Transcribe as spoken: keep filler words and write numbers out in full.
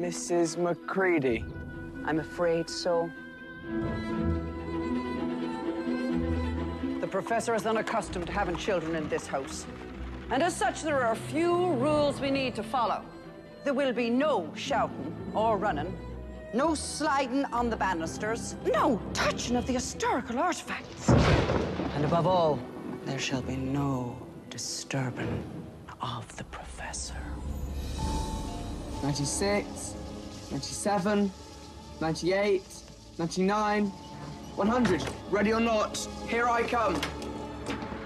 Missus McCready? I'm afraid so. The professor is unaccustomed to having children in this house. And as such, there are a few rules we need to follow. There will be no shouting or running, no sliding on the banisters, no touching of the historical artifacts. And above all, there shall be no disturbing of the professor. ninety-six, ninety-seven, ninety-eight, ninety-nine, one hundred. Ready or not, here I come.